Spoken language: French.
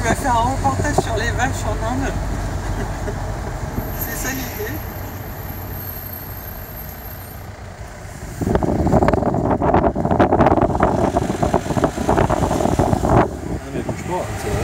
vas faire un reportage sur les vaches en Inde.